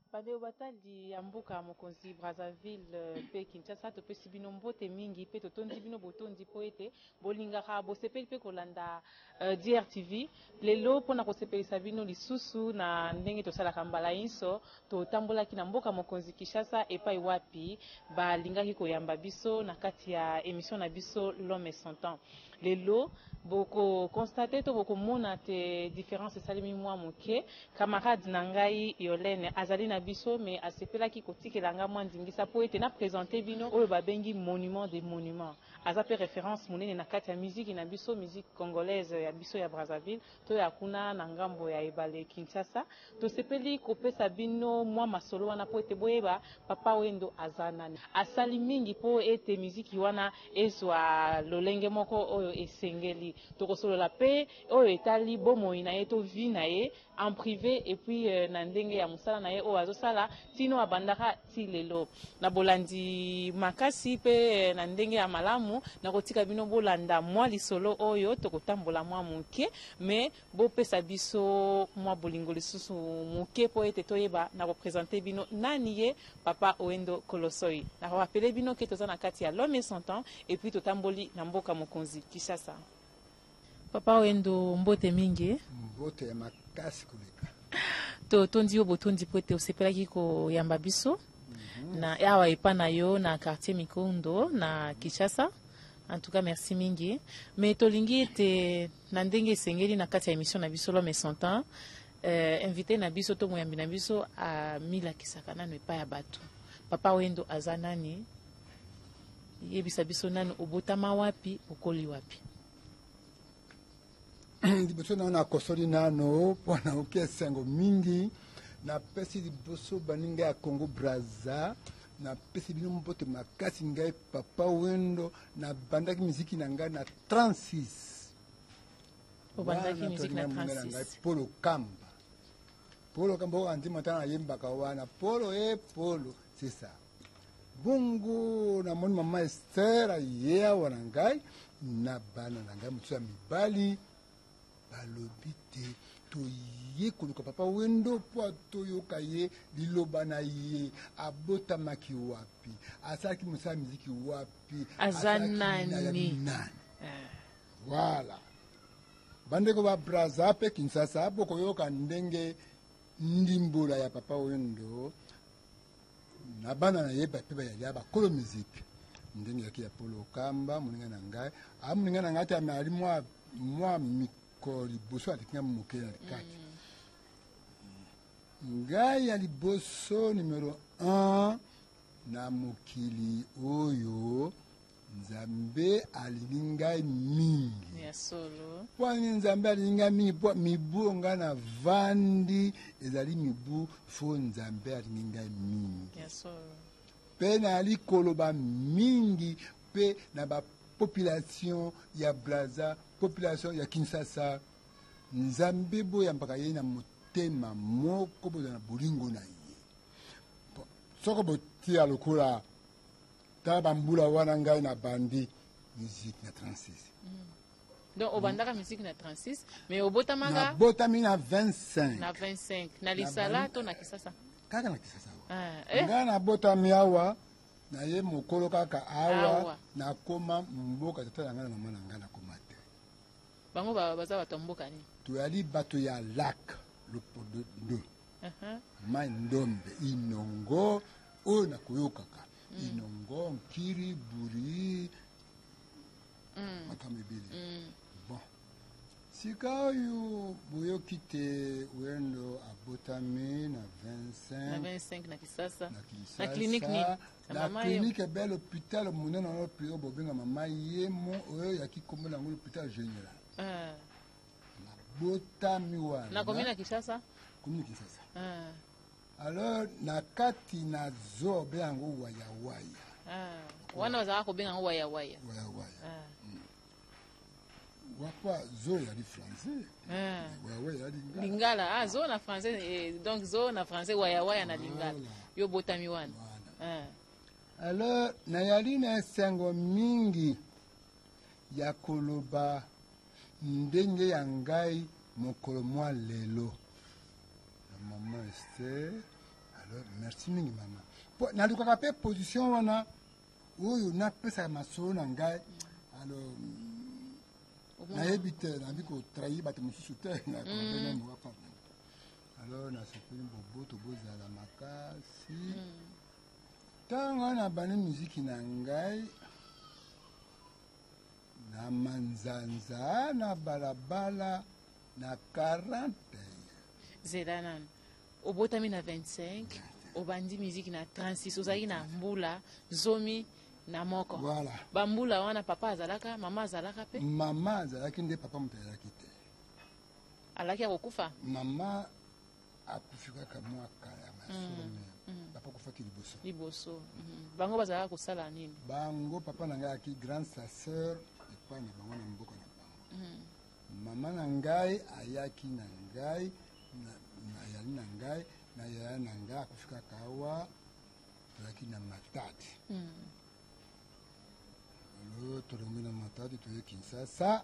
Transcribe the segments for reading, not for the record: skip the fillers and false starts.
Badeo batali ya mboka mokonzi Brazzaville pe Kinshasa to pesi bino mbote mingi pe totondi bino botondi po ete bolingaka bosepeli pe kolanda DRTV lelo pona kosepelisa bino lisusu na ndenge tosalaka mbala inso totambolaki na mboka mokonzi Kinshasa epai wapi balingaki koyamba biso na kati ya émission na biso l'homme et son temps lelo boko constater to boko mona te différence esalemi mwa moke camarade na ngai Yolene azali na biso mais asepelaki kotikelanga mwa ndingisa po ete na présenter bino oyo babengi monument des monuments aza pe référence monene na kati ya musique na biso musique congolaise ya biso ya Brazzaville to ya kuna na ngambo ya ebale Kinshasa tosepeli kopesa bino mwa masolo wana po ete boyeba papa wendo aza nani asali mingi po ete musique wana ezwa lolenge moko oyo esengeli tokosolola pe oyo etali bomoi na ye to vi na ye en privé et puis na ndenge ya musala na ye oyo azosala tino abandaka ti lelo na bolandi makasi pe na ndenge ya malamu na kotika bino bolanda mwa lisolo oyo tokotambola mwa moke mais bopesa biso mwa bolingo lisusu moke po ete toyeba na kopresente bino nani ye papa Wendo Kolosoi na korapele bino ke toza na kati ya l'homme et son temps et puis totamboli na mboka mokonzi Kinshasa. Papa Wendo mbote mingi mbote ya makasi koleka tondi yo botondi po ete osepelaki koyamba biso na awa epa na yo na quartier Mikondo na Kinshasa. En tout cas merci mingi mais tolingi ete na ndenge esengeli na kati ya émission na biso l'homme et son temps invité na biso to moyambi na biso amilakisaka nano epai ya bato papa Wendo aza nani yebisa biso nani obotama wapi okoli wapi liboso nano nakosoli nano mpona okia esengo mingi napesi liboso baninga ya Congo Brazza napesi bino mbote makasi ngai papa Wendo nabandaki miziki na ngai na 36 obandaki miziki na 36 Polo Kamba oyo andima tana yembaka wana Polo Polo c'est ça bongo namoni mama Esther ayeya wana ngai na bana na ngai mosusu ya mibali balobi te toye koluka papa Wendo po toyoka ye liloba na ye abotamaki wapi asalaki mosala miziki wapi aza nani voilà bandeko ba Brazza pe Kinshasa bokoyoka ndenge ndimbola ya papa Wendo na bana na ye bape bayali ya bakolo miziki ndenge yaki ya Polo Kamba moninga na ngai moninga na ngai te amali mwa ko liboso alikinga moke na likati ngai ya liboso numero 1 na mokili oyo Nzambe alingi ngai mingi ya solo kwani Nzambe alingi ngai mingi po mibu nga na vandi ezali mibu fo Nzambe alingi ngai mingi ya solo pe nali koloba mingi pe na ba population ya Brazza population ya Kinshasa Nzambe boyambaka ye na motema moko boza na bolingo na ye soko botia lokola ta bambula wana ngai na bandi musique na 36 donc obandaka musique na 36 mais obotamaka botami na 25 na 25 na lisala to na Kinshasa kaka na Kinshasa ngai na botami awa na ye mokolo kaka awa na koma mboka tata na ngai na mama na ngai na koma te bango baza bato mboka ni toyali bato ya lac le podo mai ndombe inongo oyo nakoyokaka inongo nkiri buri makambo ebele bon sika oyo boyoki te Wendo abotami na 25 na Kinshasa na clinique nini na clinique ebe l'hôpital monene na oyo bobenga mama yemo oyo yaki kombo nango l'hôpital général botami wana na commune ya Kinshasa alors na kati na zo beyango waya wana wazaka kobenga ngo waya wapa zo yali français waya yali lingala zo na français donc zo na français waya na lingala yo botami wana alors na yali na esengo mingi ya koloba ndenge ya ngai mokolo mwa lelo na mama Esther alors merci mingi mama nalukaka mpe position wana oyo napesaka masolo na ngai alors nayebi te nabi kotrahi bato mosusu te nakobene moka alors nasepeli bobo tobozala makasi ntango wana bani miziki na ngai na manzanza na balabala na 40 zela nano obotami na 25 obandi miziki na 36 ozalaki na mbula zomi na moko voilà. Bambula wana papa azalaka mama azalaka pe mama azalaki nde papa moto azalaki te alaki akokufa mama akufi kaka mwa kala ya masolo papa akufaki liboso bango bazalaka kosala nini bango papa na ngai aki grande sa sœur epai na bango na mboka na bango mama na ngai ayaki na ngai ayali na ngai na yaya na ngai akufi kaka awa tozalaki na matadi alo tolongi na matadi toye Kinshasa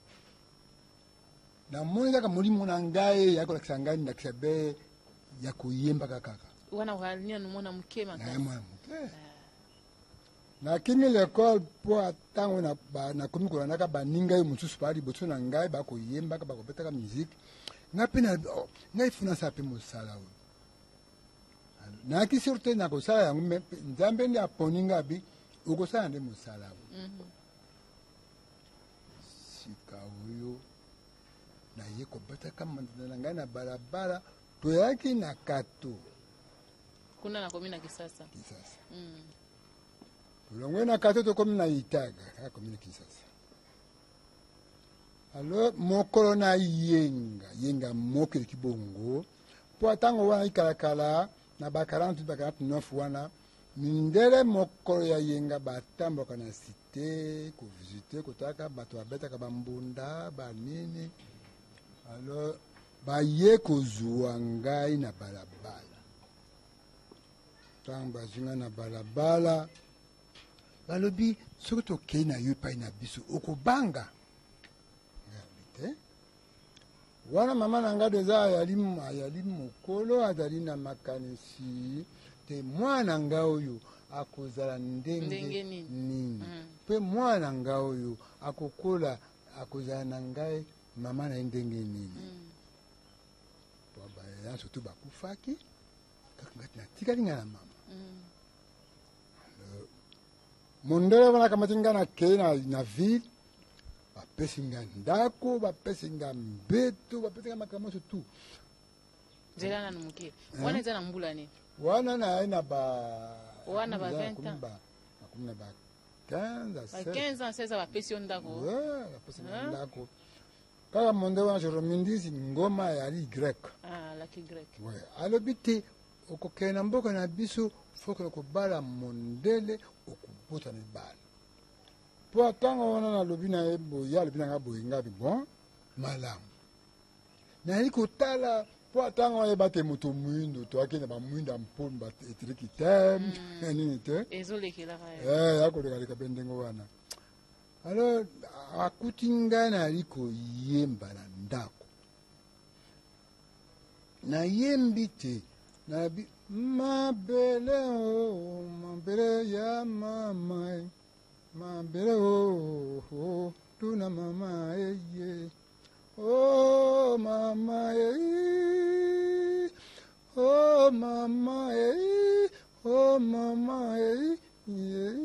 namoni kaka molimo na ngai ya kolakisa ngai ndakisa be ya koyembaka kaka wana walia mwana muke makasi mwana muke nakimi l'école mpo ntango nakomi kolandaka baninga oyo mosusu baa liboso na ngai bakoyembaka bakobetaka miziki ngai mpe ngai funasa mpe mosala oyo nayaki sur te nakosala yango nzambe nde aponi ngai abi okosala nde mosala oyo sika oyo naye kobetaka manzana na ngai na balabala toyaki na kato kuna nakomi na Kisasa tolongwe na kato tokomi na Itaga kaka komi na Kisasa alors mokolo na yenga mokili kibongo mpo ntango wana ikalakala na ba 48 ba 49 wana mindele mokolo ya yenga batamboka na cité kovisite kotaka bato babetaka bambunda banini alors baye kozwa ngai na balabala ntango bazinga na balabala balobi soki tokei na yo epai na biso okobanga te wana mama na ngai deja ayali mokolo azali na makanisi te mwana ngai oyo akozala ndenge nini mpe mwana ngai oyo akokola akozala na ngai mama na ye ndenge nini po baya surtout bakufaki kaka ngati natikali ngai na mama mondele wana kamati ngai nakei na ville bapesi ngai ndako bapesi ngai mbeto bapesi ngai makambo nyonso tu nzela nanu moke wana eza na mbula nini wana naye na wana ba 20 ans nakumi na ba 15 ans 16 ans bapesi yo ndako bapesi ngai ndako kaka monde wana joromindisi ngoma yali grec laki grec alobi te okokende na mboka na biso fokele kobala mondele okobota mibala mpo ntango wana nalobi na ye boye alobi na ngai boye ngabi bon malamu nayali kotala mpo ntango ayeba te moto mwindo toaki na bamwindo ya mponu baetiriki te nini te yakolekaleka mpe ndenge wana alors akuti ngai nayali koyemba na ndako nayembi te nabi mabele o mabele ya mama mabele o tuna mama eye o mama eye o mama eye o mama eye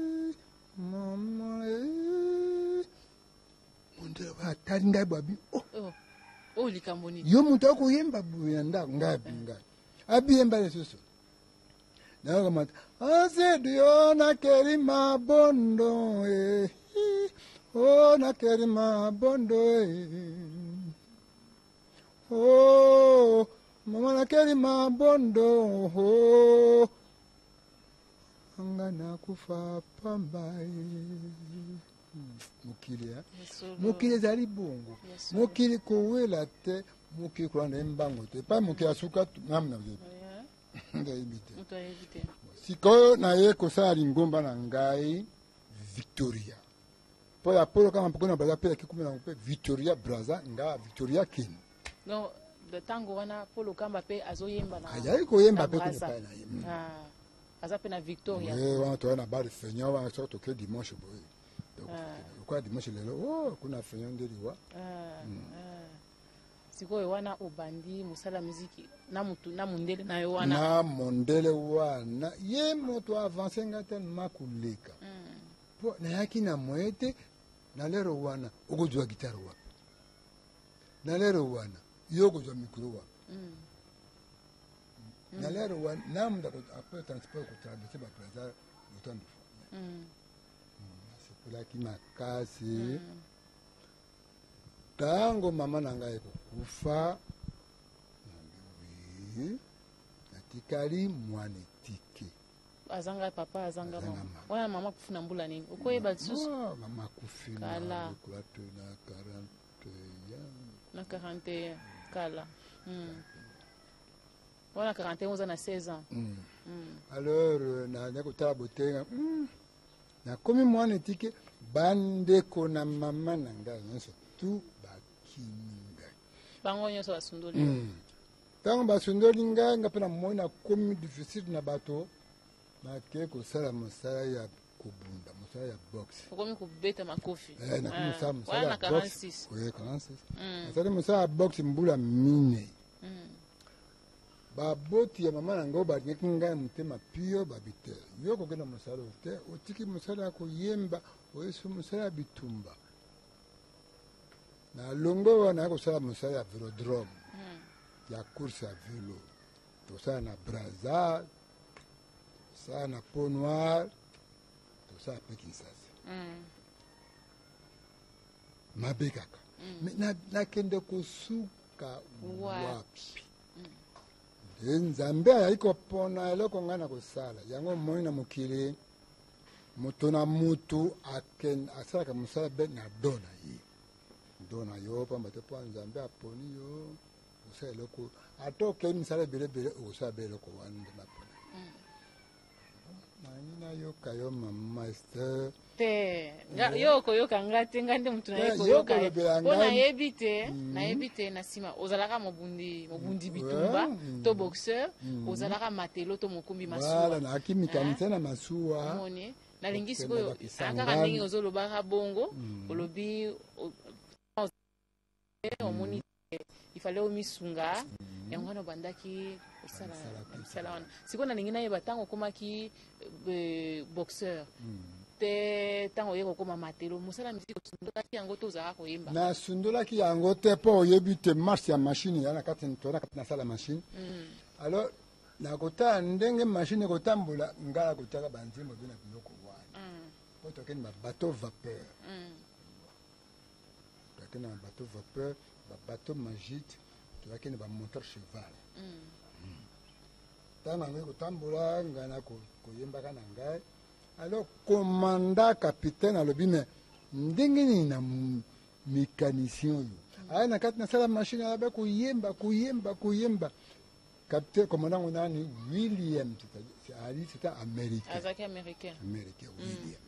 mama eye mondele batali ngai babi likambo nini yo moto akoyemba boye na ndako ngai abi ngai abiyemba lisusu nayokamata asedu yo nakeri mabondo o nakeri mabondo o mama nakeri mabondo anga nakufa pamba mokili mokili ezali bongo mokili kowela te mokili kolanda ye mbango te epai mokili asuka namna ndayebi te sikoyo naye kosala lingomba na ngai Victoria mpo ya polo kama mpokoni na braza mpe yaki kumela mpe Victoria braza nga Victoria kini donc ntango wana Paul Okamba pe azoyemba na azali koyemba pe Braza. kuna pa na ye aza pe na Victoria wana toya na bar feignon wana soki toke dimanche boye donc lokola dimanche lelo kuna feignon nde liwa sikoyo wana obandi mosala muziki na mutu na mundele na yo wana na mondele wana ye moto avance nga tellement kuleka po nayaki na moye te na lero wana okozwa gitare wapi na lero wana yo okozwa mikro wapi na lero wana namuda apres transport kotraverse baplaza autant de fois nasepelaki makasi ntango mama na ngai ekokufa nambi natikali mwana etike azanga papa azanga mama wana mama kufuna mbula nini okoyeba lisusu mama kufina kala lokola te na 41 na 41 kala wana 41 oza na 16 ans alors na kotala botenga nakomi mwana etike bandeko na mama na ngai nyonso tu bakimi ngai bango nyonso basundoli ntango basundoli ngai nga mpe namoni nakomi difficile na bato nake kosala mosala ya kobunda mosala ya box okomi kobeta makofi nakomi kosala mosala wana ya na box 46 oui 46 nasali mosala ya box mbula minei baboti ya mama na ngai balingaki ngai motema pio babi te yo kokenda mosala oyo te otiki mosala ya koyemba oyesu mosala ya bitumba na longwe wana ya kosala mosala ya velodrome ya course ya velo tosala na Braza tosala na Pont Noir tosala mpe Kinshasa mabe kaka nakende kosuka wapi nzambe ayali kopona eloko ngai na kosala yango moi na mokili moto na mutu asalaka mosala be na do na ye do na yo pamba te mpo nzambe aponi yo osala eloko ata okei misala ebelebele okosala be eloko wana nde napona nangi nayoka yo mama Esther te yo okoyoka nga te nga nde mutu naye koyoka mpo nayebi te na nsima ozalaka mobundi bitumba to boxeur ozalaka matelo to mokumbi masuwa naaki mikanisien na masuwa moni nalingi sikoyo kaka ndenge ozolobaka bongo olobi omoni ifale omisunga yango wana obandaki kosala wana sikoyo nalingi nayeba ntango okomaki boxeur te ntango oye kokoma matelo mosala miziki osundolaki yango te ozalaka koyemba nasundolaki yango te mpo oyebi te marche ya mashine ya na kati nasala mashine alors nakotala ndenge mashine ekotambola ngai akotaka banzembo mpe na biloko wana mpo tokende babateau vapeur tokende na bateau vapeur babateau magique tokende bamoteur cheval ntango yango ekotambola ngai na koyembaka na ngai alors commanda capitaine alobi me ndenge nini na mécanicien oyo aya na kati nasala machine alabe koyemba capitaine commandant ngo nani William c'était américain William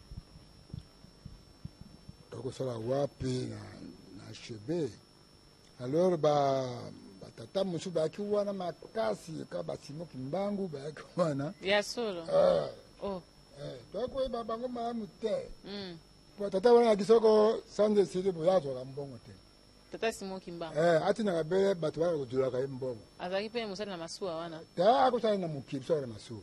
tokosala wapi na chebe alors batata mosusu bayaki wana makasi ka basimoki mbangu bayaki wana ya solo tokoyeba bango malamu te po tata wana yaki soko sandeside boya azwaka mbongo te tata simoki mbangu atinaka bele bato baka kodulaka ye mbongo azalaki mpe mosali na masuwa wana te akosala na mokili so na masuwa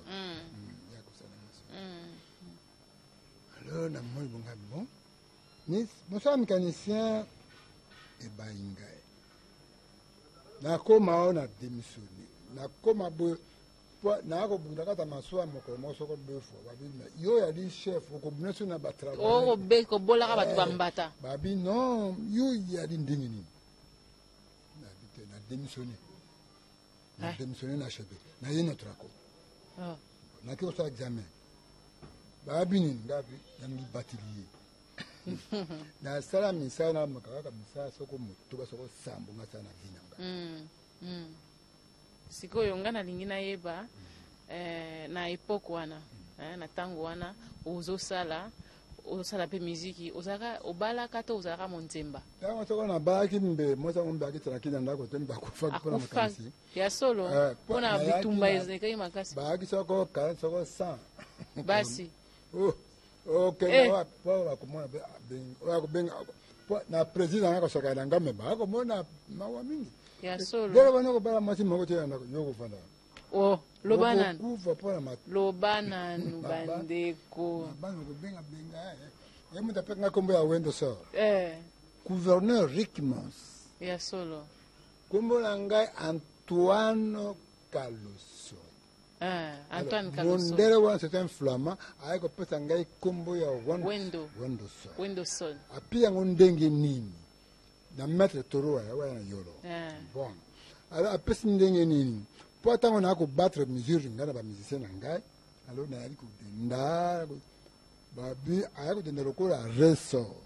alors namoni bonga bon mosala mécanicien ebai ngai nakoma oyo na démissionné nakoma boye nakobunda kata masuwa mokolo moko soko befo babi yo yali chef okobunda so na batravail kobolaka bato bambata babi non yo yali ndenge nini nabi te na démissionné na chebe naye na trako naki kosala examen babi nini ngabi yangi batili ye nasala misala na makaka misala soko motoba soko sambo ngasala na vi na ngai sikoyo nga nalingi nayeba na epoke wana na ntango wana ozosala osala mpe miziki ozalaka obalaka to ozalaka monzemba ntango soko nabalaki mbe mwasi yango mbe akitala na ndako te mbe akufaki mpona makanisi ya solo mpona bitumba ezalaki makasi bayaki soko 40 soko 100 basi okende wapi po bakomona oyo akobenga na président nga kosoka na ngambe bakomona mawa mingi ya solo ndenge bana kobala mwasi moko te na ndako nyokofanda loba nanu kufa mpona loba nanu bandeko bana kobengabenga ye moto apekanga nkombo ya wendo sor eh gouverneur Rickmans ya solo nkombo na ngai Antoine Kaluso Antoine Kaluso mondele wana c'est un flamand aye kopesa ngai nkombo ya wendo sor api yango ndenge nini na maître toro wana yolo bon alors apesi ndenge nini po ntango naa kobattre mesure ngai na bamusicien na ngai alors nayali kodenda babi aya kodenda lokola ressort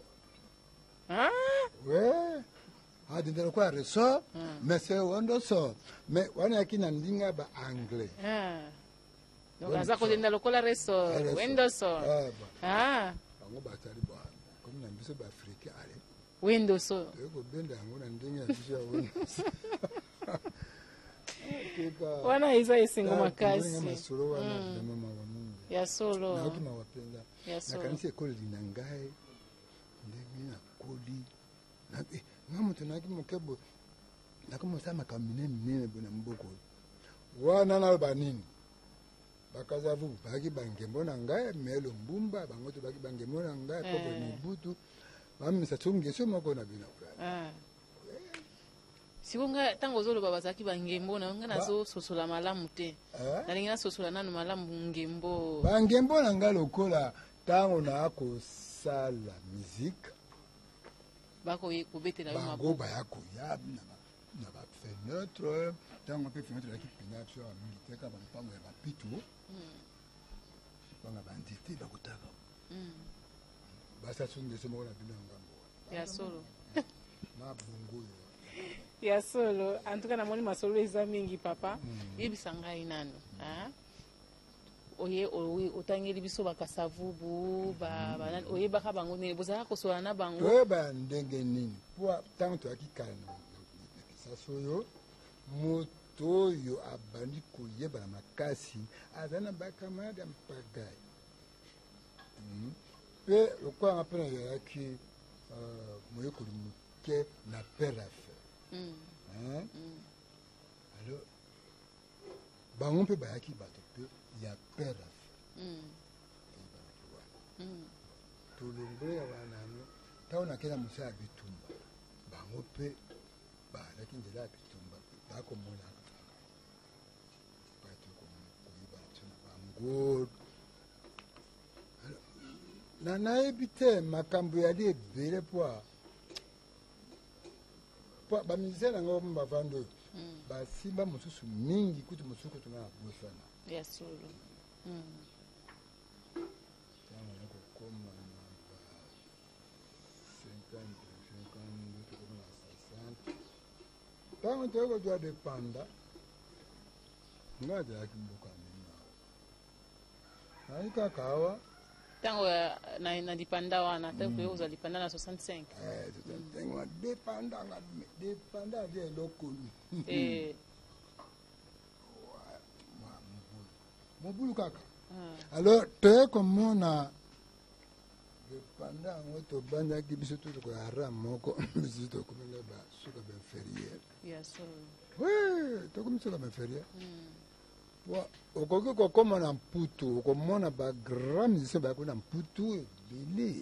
ouais adenda lokola ressort mais c'est wendo sort mais wana yaki na ndinga baanglais donc aza kodenda lokola ressort wendo sort bango batali bwana comme na biso baafricain ale wendo sort ekobenda yango na ndenge ya biso ya wendo wana eza esengo makasi masolo wana vraiment mawa mingi ya solo nayoki mawa mpenza nakanisi ekoleli na ngai ndenge nakoli nga moto naki mokebo nakomosala makambo minene bo na mboka oyo wana naloba nini bakazavu baki bangembo na ngai melo mbumba bango to baki bangembo na ngai kobo mobutu bamisa songeso moko na bino sikonga ntango ozoloba bazalaki bangembo na nga nazososola malamu te nalingi nasosola nanu malamu ngembo bangembo na ngai lokola ntango naa kosala musike bakobetela yo bango baya koya na bafenetre ntango mpe fenetre yaki pena biso ya militaire kaka bampango ya bapitu banga bandite bakotaka basasungeso moko na bino ya ngambo ya solo na bongo ya solo antuka namoni masolo eza mingi papa yebisa ngai nano oye otangeli biso bakasavubu oyebaka bango nini bozalaka kosola na bango toyeba ndenge nini po ntango toyaki kala na kisasa oyo moto oyo abandi koyebana makasi aza na bakamarade ya mpagai mpe lokola nga mpe nazalaki moyekoli moke na pere affaire alors bango mpe bayaki bato mpe ya pere affaire tolongole wanano ntango nakenda mosala ya bitumba bango mpe bazalaki nzela ya bitumba bakomona bato koyeba so na bango nayebi te makambo yali ebele po bamusicien na ngo bavandi oyo basimba mosusu mingi kutu mosusu kutu nga na bosana ya solo ntango ya kokoma na ba 50 ntango toyei kozwa depanda nga azalaki mboka mingi nayi kaka awa ntango na lipanda wana ntango ozwa lipanda na 65 depanda alia eloko mobulu kaka alors toye komona depanda yango tobandaki biso to tokoya ra moko biso tokominga basuka bainférieur tokomi suka bainférieur okoki kokoma na mputu okomona bagrand musicien bayako na mputu ebele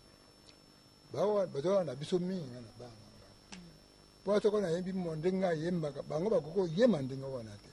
bazoa na biso mingi nga na banganga po soko nayembi mo ndenge ayembaka bango bakoki oyemba ndenge wana te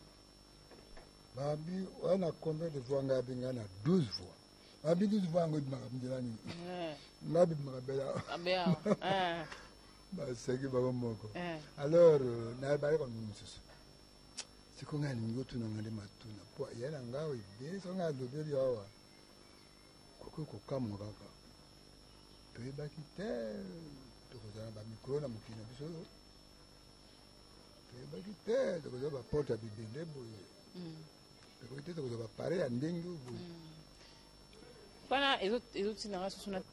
babi wana combien de fois ngai abinga na 12 fois babi 12 fois yango ebimaka nzela nini ngai bibimaka bela baseki bango moko alors nayebali komingi mosusu siko ngai alingi otunanga nde matuna po ya na ngai oyo ebele soko ngai alobeli awa kokoki kokamwa kaka toyebaki te tokozala bamikro na mokili na biso oyo toyebaki te tokozala baporte ya bibende boye tokoki te tokozala bapare ya ndenge boye Pana ezotinanga susu na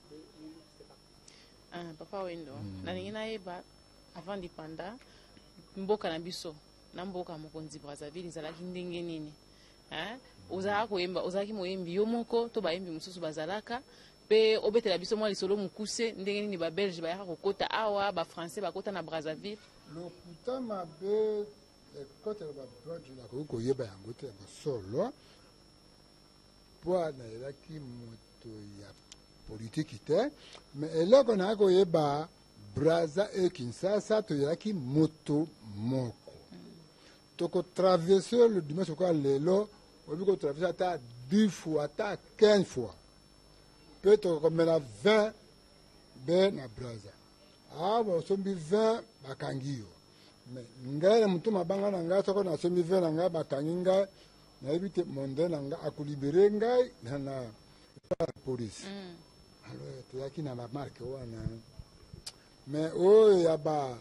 papa wendo nalingi nayeba avant dipanda mboka na biso na mboka mokonzi Brazzaville ezalaki ndenge nini ozalaka koyemba ozalaki moyembi yo moko to bayembi mosusu bazalaka mpe obetela biso mwa lisolo mokuse ndenge nini babelge bayaka kokota awa bafrançais bakota na Brazzaville lokuta mabe ekotela babelge nakoki koyeba yango te bosolo mpo nayelaki moto ya politiki te me eloko nayaki koyeba Brazza e Kinshasa toyelaki moto moko tokotraverse le dimanche okoya lelo obi kotraverse ata 10 fois ata 15 fois mpe tokomela 20 be na Brazza awa osombi 20 bakangi yo me ngai na motu mabanga na ngai soko nasombi 20 na ngai bakangi ngai nayebi te monde na ngai akolibere ngai na polisi alors toyaki na bamarke wana me oyo ya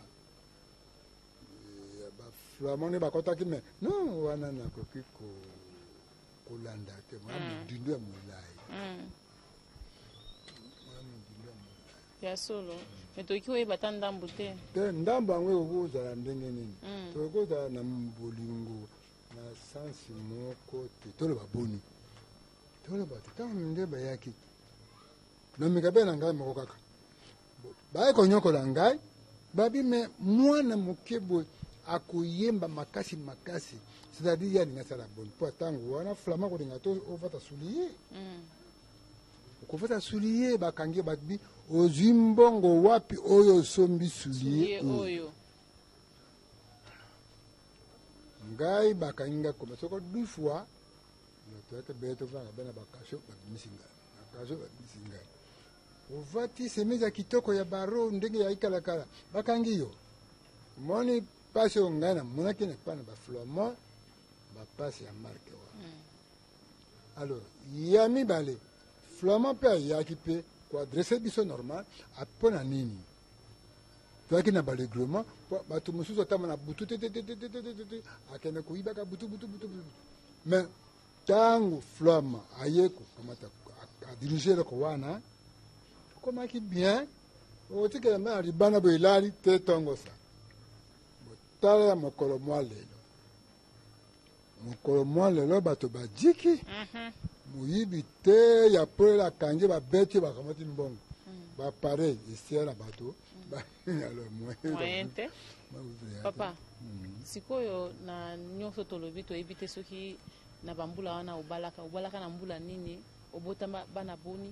baflamone bakotaki me non wana nakoki kolanda te mwa modindo ya molai ya solo me toki oyeba ta ndambo te te ndambo yango ekozala ndenge nini tokozala na bolingo na sansi moko te toloba boni toloba te ntango nde bayaki na mikabe na ngai moko kaka baye konyokola ngai babi me mwana moke boye akoyemba makasi makasi c'est-à-dire ya alingi asala boni mpo ntango wana flama kolinga to ovata soulier okofata soulier bakangi babi ozwi mbongo wapi oyo osombi soulier oyo ngai bakangi ngai koma soko 2 fois toyake beye tovanga bana bakasho babimisi ngai bakasho babimisi ngai ovati semisi ya kitoko ya baro ndenge ya ikalakala bakangi yo moni pasi oyo ngai namonaki na epai na baflamand bapasi ya marke wana alors ya mibale flamand mpe ayaki mpe koadresse biso normal mpo na nini toyaki na bareglement bato mosusu atama na butu te akende koyibaka butu mais ntango flamand aye kokamata adirige eloko wana okomaki bien otikela mbe na libanda boye elali te ntongo sa botala ya mokolo mwa lelo bato bajiki moyibi te ya pole akangi babeti bakamati mbongo bapare esia na bato moyen te papa sikoyo na nyonso tolobi toyebi te soki na bambula wana obalaka na mbula nini obota bana boni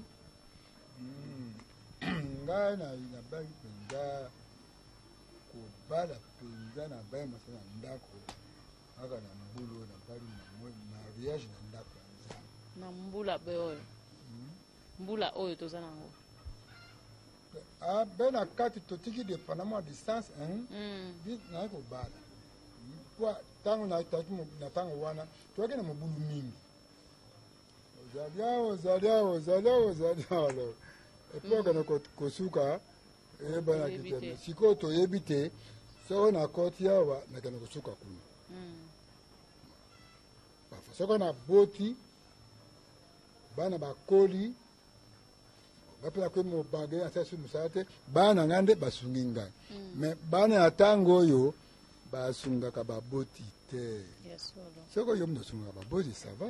ngai nabaki mpenza kobala mpenza na bai masa na ndako aka na mbulu nabali mariage na ndako ya nzambe na mbula be oyo mbula oyo toza nango be na kati totiki dépendamment ya distance naye kobala po ntango nataki na ntango wana toyaki na mobulu mingi ozali awa alors epo akana kosuka eyebanaki te sikoyo toyebi te soko nakoti awa nakende kosuka kuna soko na boti bana bakoli bapela kwe mobage asasi mosala te bana ngai nde basungi ngai me bana ya ntango oyo basungaka baboti te soko yo mno osungaka baboti sava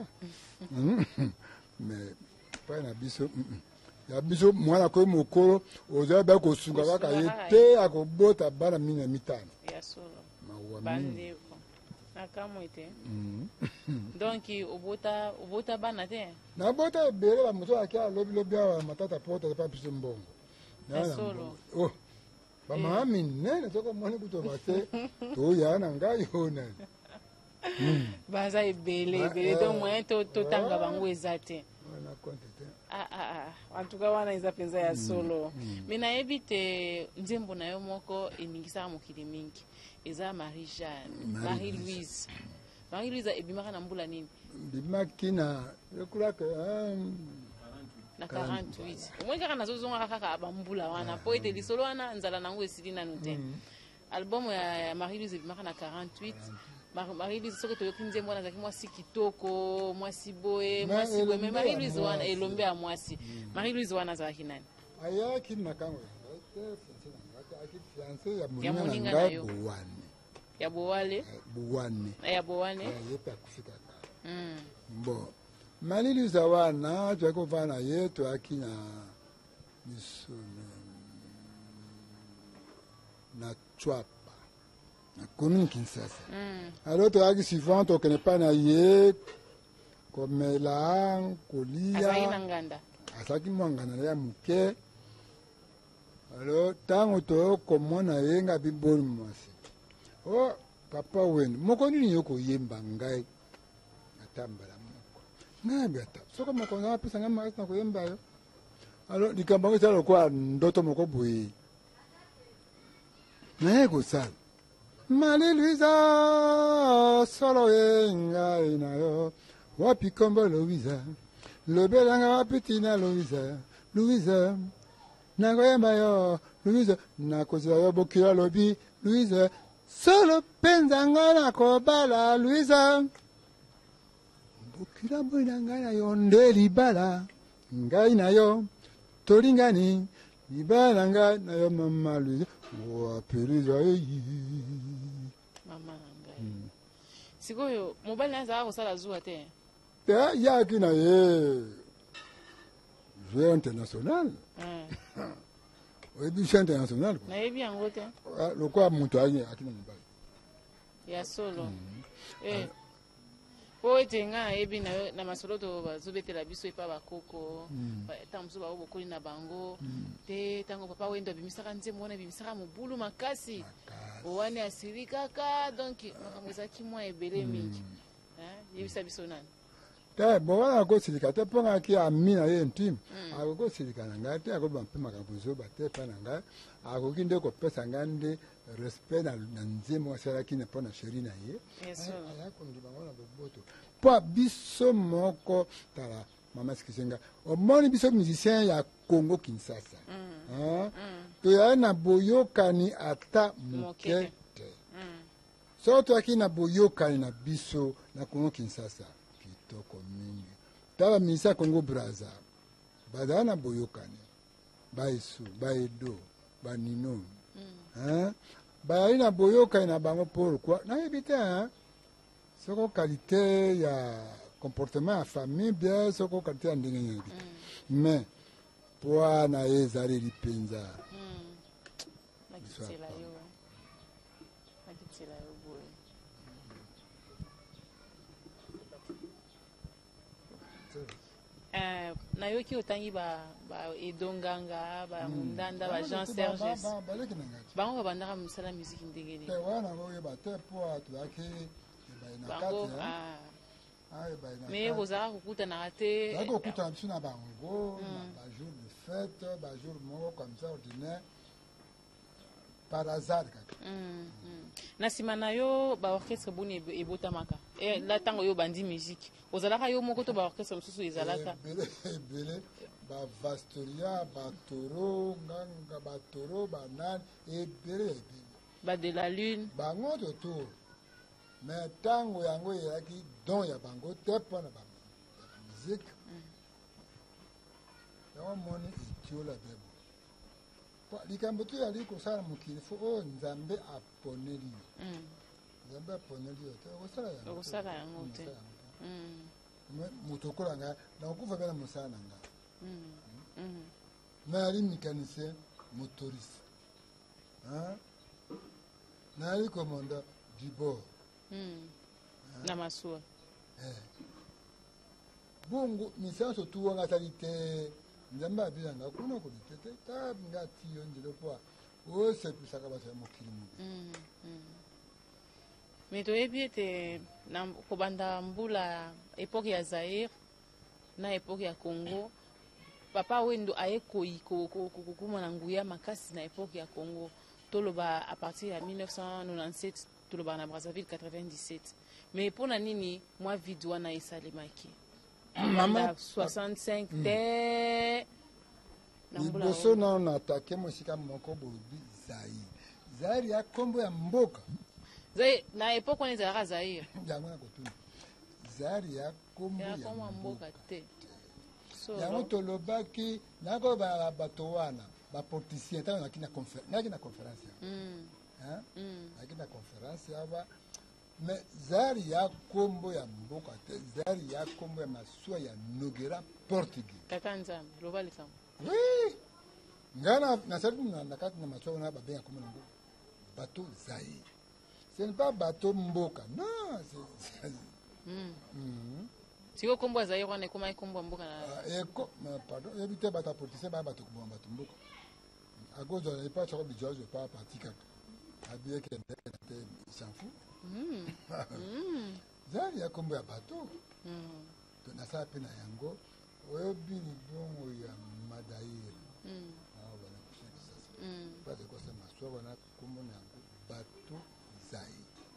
me pai na biso ya biso mwana kwe mokolo ozali ba kosunga kaka ye te akobota bana 15 mawa mingi nakamwe te donc obota bana te nabota ebele bamoto aki alobilobi awa matata pota pa biso mbongo bamama minene tokomoni kutoba te toya na ngai yo nani baza ebele to moyen totanga bango eza te en tout cas wana eza mpenza ya solo me nayebi te nzembo na yo moko emingisaka mokili mingi eza Marie Louise ebimaka na mbula nini bimaki na ekulaka na 48 omoi kaka nazozonga kaka bambula wana po ete lisolo wana nzala nango esili nanu te album ya Marie Louise ebimaka na 48 Marie-Louise soki toyoki nzembo wana azalaki mwasi kitoko mwasi boye me Marie-Louise wana elombe ya mwasi Marie-Louise wana azalaki nani ayaki makango ya moninga na yo ya bowale ya bowane yepe akufika bon Marie-Louise wana twaki ovaa na ye twaki na na Chwapa na commune Kinshasa alors toyaki souvent tokende pa na ye komela kolia azalaki mwa nganda ya moke alors ntango tokomona ye nga biboli mwasi o papa wenu moko nini yo koyemba ngai ata mbala moko ngai biata soko mokonzi apesa ngai makasi na koyemba yo alors likambo yango ezala lokola ndoto moko boye naye kosala Marie-Louise solo ye ngai na yo wapi kombo Louise lobelanga wapi tina Louise nakoyemba yo Louise nakozela yo bokila lobi Louise solo penza ngai nakobala Louise bokila boyi na ngai na yo nde libala ngai na yo tolingani libala na ngai na yo mama Louise wapeliza eyi mama na ngai sikoyo mobali na azalaka kosala zuwa te yaki na ye jeu international oyebi jeu international nayebi yango te lokola moto aki na mobali ya solo po ete nga nayebi na masolo to bazobetela biso epa bakoko ntango mosusu bao bokoli na bango te ntango papa wendo abimisaka nzembo wana abimisaka mobulu makasi owane asili kaka donc makambo ezalaki mwa ebele mingi yebisa biso nani te bo wana akosilika te mpo ngaki ami na ye intime akokosilika na ngai te akoba mpe makambo ezoba te mpa na ngai akoki nde kopesa ngai nde respect na nzembo asalaki na mpo na sheri na ye ayakongi bango na boboto mpo biso moko tala mama sikisenga omoni biso musicien ya Congo Kinshasa toyali na boyokani ata moke te so toyaki na boyokani na biso na Congo Kinshasa kitoko mingi tala misa Congo Brazza bazala na boyokani baesu baedo banino bayali na boyokani na bango pourquoi nayebi te soko qualité ya comportement ya famille bien soko qualité ya ndenge nini mais po na ye ezaleli mpenza nayoki otangi edonganga bamundanda Jean Serges bango babandaka mosala musiki ndenge nini wana boyeba te mpo tozalaki bango me bozalaka kokutanaka te zalaki kokutana biso na bango na bajour de fête bajour moko comme ça ordinaire par hasard kaka na nsima na yo baorchestre boni ebotamaka la ntango yo bandi musique ozalaka yo moko to baorchestre mosusu ezalaka ebele bavastoria batoro nganga batoro banani ebele de la lune bango totour mais ntango yango eyaki don ya bango te mpona bamusike yango moni etiola bebo likambo to yali kosala mokili fo oyo nzambe aponeli yo nzambe aponeli yo te okosala yango te moto okola ngai nakokufa mpe na mosala na ngai nayali mécanicien motoriste nayali commandant du bord na masuwa bongo misanso tu wanga asali te nzambe abinanga kuna koli te ta nga ti yo nzela mpo osepisaka bato ya mokili mobi me toyebi ete kobanda mbula epoke ya Zaire na epoke ya Congo papa wendo aye kokuma na nguya makasi na epoke ya Congo toloba a partir ya 1997 toloba na Brazzaville 97 mais mpona nini mwa vide wana esalemaki mama 65 te liboso nano na atake mosika moko bolobi Zaire ya kombo ya mboka Zai na époque on ezalaka Zaire. yango na kotuna zari ya kombo Ya ya koma mboka te. yango tolobaki nakoba bato wana bapoliticien ntango naki na conférence naki na conférence awa mais zari ya kombo ya mboka te zari ya kombo ya masuwa ya nogera portugais Kaka Nzambe loba likambo. oui nga nasali na kati na masuwa wana babenga kombo nango bato zaire ce n'est pas bato mboka non Siko kombo Zaire wana ekoma kombo mboka na. Pardon, il y a des politiciens qui ont été à cause de l'époque, je ne sais pas parti quand habillé qui il s'en fout. Il y a combien de bateaux. Donc, ça a été un yango. Il y a bon il y a Madaïr. Parce que c'est ma soeur, on a comme un bateau Zaïre.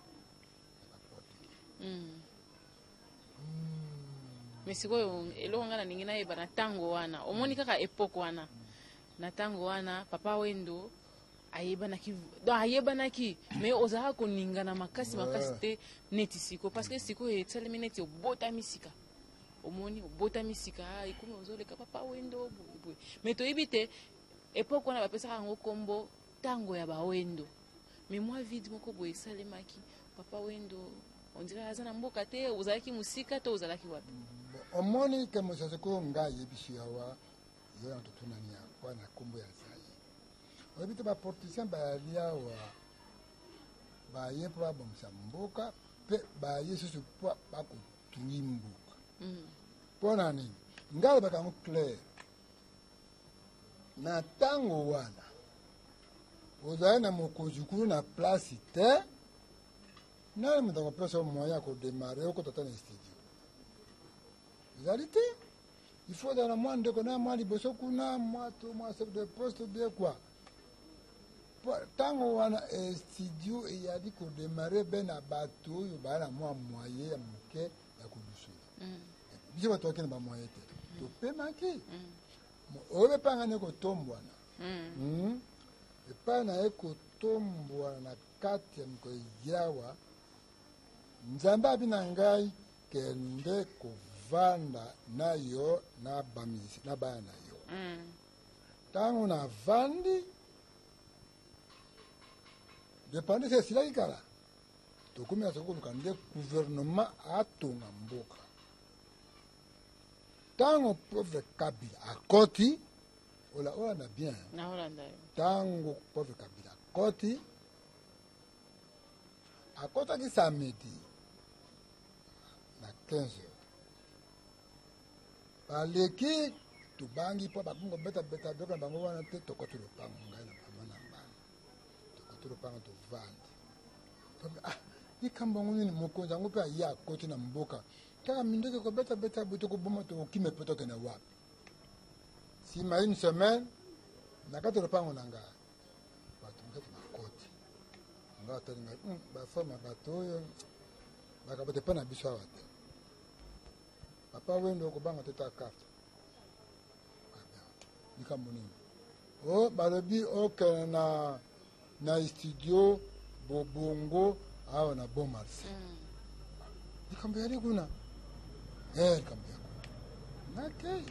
Mais sikoyo eloko nga na ningi nayeba na ntango wana omoni kaka epoke wana na ntango wana papa wendo ayebanaki mais ozalaka koningana makasi te neti siko parce que sikoyo esalemi neti obotami sika omoni obotami sika ekomi ozoleka papa wendo boye mais toyebi te epoke wana bapesaka yango kombo ntango ya bawendo mais moi vide moko boye esalemaki papa wendo on dirait aza na mboka te ozalaki musika to ozalaki wapi omoni ke mosaseko ngai yebiso yawa yo na totunani yakwa na kombo ya zaire oyebi te bapoliticien bayali awa baye mpo babomisa mboka mpe baye susu mpo bakotui mboka mpo na nini ngai alobaka yango clair na ntango wana ozali na mokonzi kulu na place te nani moto akopesa moyen ya kodemare okotata na studio ezali te il faut dans mwa ndeko na mwa liboso kuna mwa chef de poste bien quoi ntango wana studio eyali kodemare be na bato oyo baya na mwa moyen ya moke ya kolusula biso bato bakende bamoyen te topemaki oyo bepangani ekotombwana epai na ye kotombwana na kati ya mikolo yawa nzambe abi na ngai kende kovanda na yo na bamizisi na baya na yo ntango navandi dependance esilaki kala tokomi na sokoluka nde gouvernement atonga mboka ntango pauvre kabila akoti olanda bien ntango pauvre kabila akotaki samedi na 15 heures baleki tobangi mpo bakongo beta biloko na bango wana te tokoti lopango ngai na mama na bana tokoti lopango tovandi likambo yango nini mokonzi yango mpe aye akoti na mboka kaka mindeke kobeta boye tokoboma tokokime mpe tokende wapi nsima une semaine na kati lopango na ngai bato mosusu bakoti nga atali ngai bafama bato oyo bakabote mpe na biso awa te papa wendo okobanga te ta karte likambo nini balobi okende na studio bobongo awa na bon marché likambo yali kuna likambo ya kuna nakei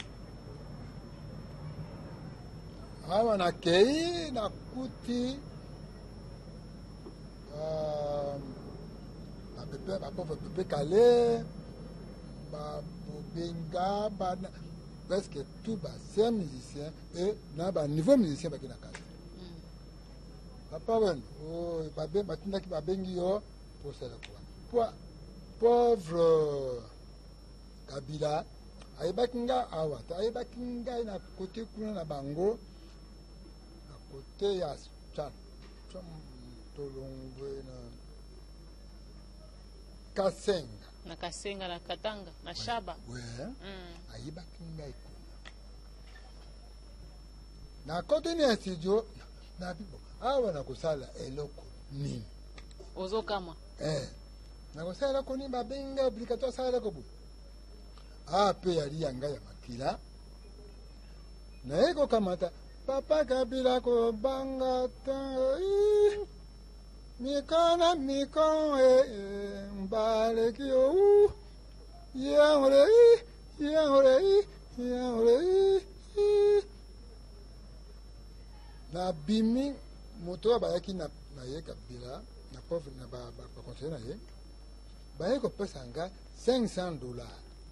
awa nakei nakuti bapauvre pepe kale babenga presque tout baser musicien et na baniveau musicien baki na kati papa weno batindaki babengi yo posala kwa pauvre kabila ayebaki ngai awa te ayebaki ngai na kote kuna na bango na kote ya tolongwe na kasenga na kasenga na katanga na shaba ayebaki ngai kuna na kote ni ya studio na bibo awa nakosala eloko nini ozokama nakosala eloko nini babenga obligatoire asala eloko boye mpe yali ya ngai ya makila naye kokamata papa kabila kobanga ta mikana mikon mbale kio yangore na bimi moto bayaki na ye kabila na pauvre na ba conseiller na ye baye ko pesa nga $500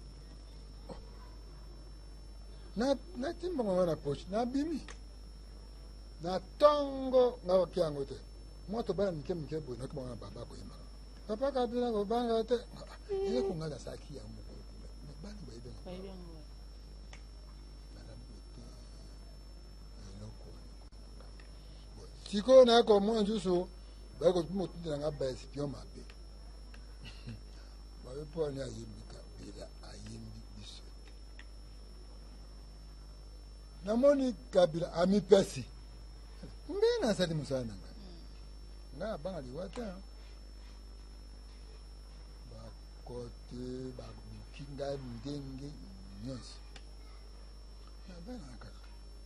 na timba na poche na bimi na tongo na wakiango te moto bana mike bo na kuma baba ko yima papa kabila ko banga te ye ko ngala saki ya mo bana bayibe siko na ko mo njuso ba ko mo tindira nga ba espion mabe ba po ni ayimbi kabila ayimbi biso na moni kabila ami pesi mbena sadi musana nga banga liwata ba kote ba kinga ndenge nyonso na bana kaka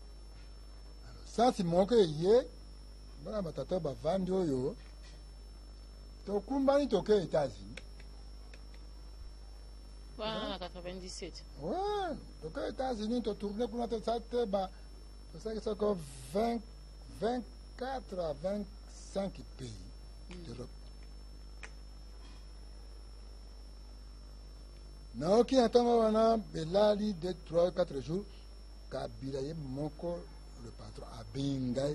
sasi moke ye bana batata bavandi oyo tokumbani toke États-Unis. Voilà, 97. Ouais, toke États-Unis to tourner pour notre sate ba ça que encore 24 à 25 pays d'Europe. Naoki atanga wana belali de 3-4 jours kabila ye moko le patron a bengai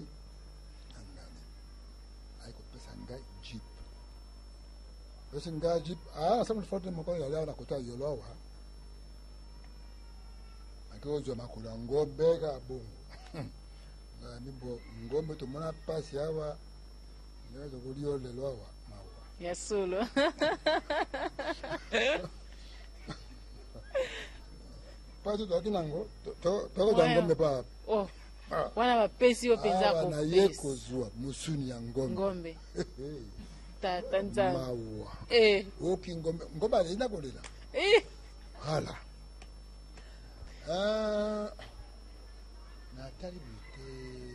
ngai jeep basi nga jeep sama forte moko ya leo na kota yolo wa akio jo makula ngombe ka bongo ni bo ngombe to mona pasi hawa ndio kulio lelo wa mawa ya solo pato to kinango to ngombe pa oh wana bapesi yo penza ko na ye kozwa musuni ya ngombe tanza mawa oki ngombe ale ina kolela hala na tali bute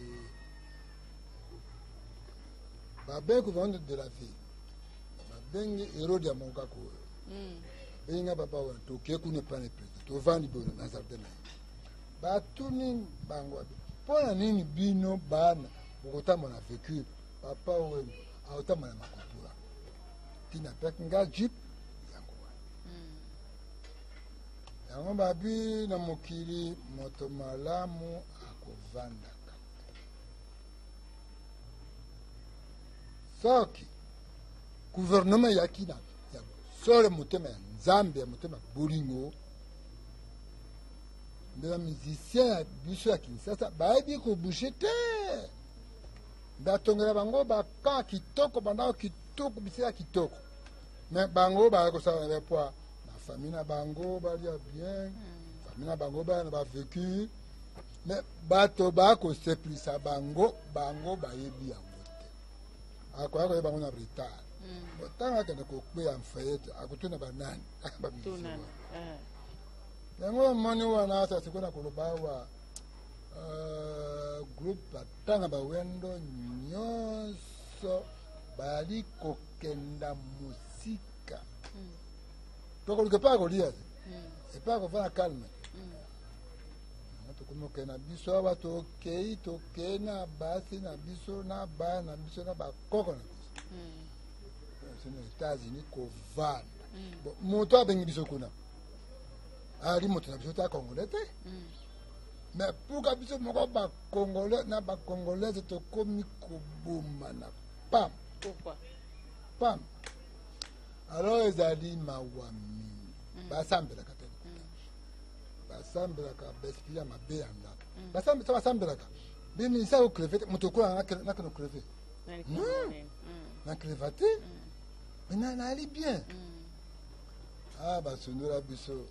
babe ko vendre de la vie babengi Hérode ya monga ko benga papa wa to ke ku ne pas le président to vandi bo na sardena batuni bango pona nini bino bana bokotamba na vécu papa oyo aotamba na makultura tina peke nga jeep yango yango babi na mokili moto malamu akovandaka soki gouvernement yaki na sole motema ya nzambe ya motema bolingo mbela musicien ya biso ya Kinshasa bayebi kobushe te batongela bango bakan kitoko bandako kitoko bisika kitoko me bango baya kosala na poa na famille na bango balia bien famille na bango baya na bavécu me bato bakoseplisa bango bayebi yango te akoya koyeba bango na retard ntango akende kokweya mfayete akotuna banani babisio yango moni wana sasa kuna koloba wa groupe batanga bawendo nyonso bali kokenda musika tokoluke pa kolia epa kofana calme tokomokena biso awa tokei na basi na biso na bana na biso na bakoko na biso sino États-Unis kovanda moto abengi biso kuna ali moto na biso ta congolais te mais pourquoi biso moko bakongolais na bakongolaise tokomi koboma na pam pam alors ezali mawa mingi basambelaka te basambelaka baesprit mabe ya ndako basambelaka biminisa okreve te moto okola nakeno kreve na kreva te mais naali bien basondola biso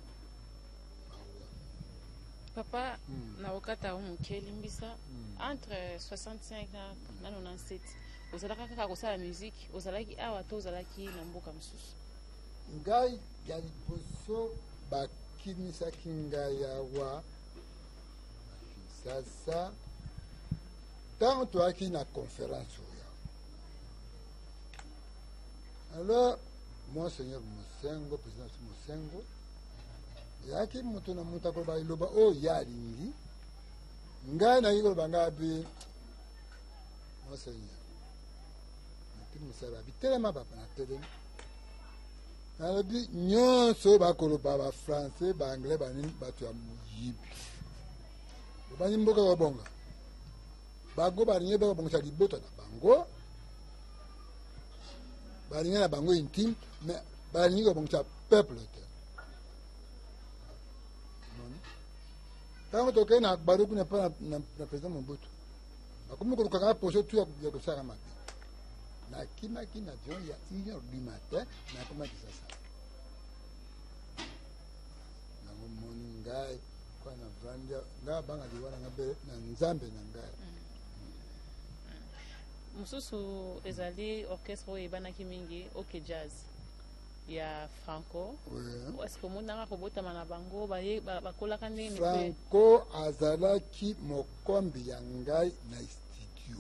papa na okata moke limbisa entre 65 na 97 ozalaka kaka kosala musique ozalaki awa to ozalaki na mboka mosusu ngai ya liboso bakimisaki ngai awa na Kinshasa ntango toyaki na conférence oyo Alors, Monseigneur Mosengo, président Mosengo, yaki moto na moto akoloba iloba oyo ya alingi ngai nayi koloba ngai abe Monseigneur napi mosala bitelema papa na telemi nalobi nyonso bakoloba bafrançais baanglais banini bato ya moyibi obani mboka kobonga bango balingi bakobongisa libota na bango balingi na bango intime mais balingi kobongisa peuple te ntango tokei na baruku na président Mobutu bakomi kolukaka poso tu ya kosala mabe nakimaki na avion ya 1h du matin nakomaki sasa nango moni ngai kwa na vrandia ngai abanga liwana ngabe na nzambe na ngai mosusu ezali orchestre oyo ebanaki mingi oke jazz ya Franco. Est-ce que monanga kobotama na bango bakolaka ndenge Franco azalaki mokombi ya ngai na studio.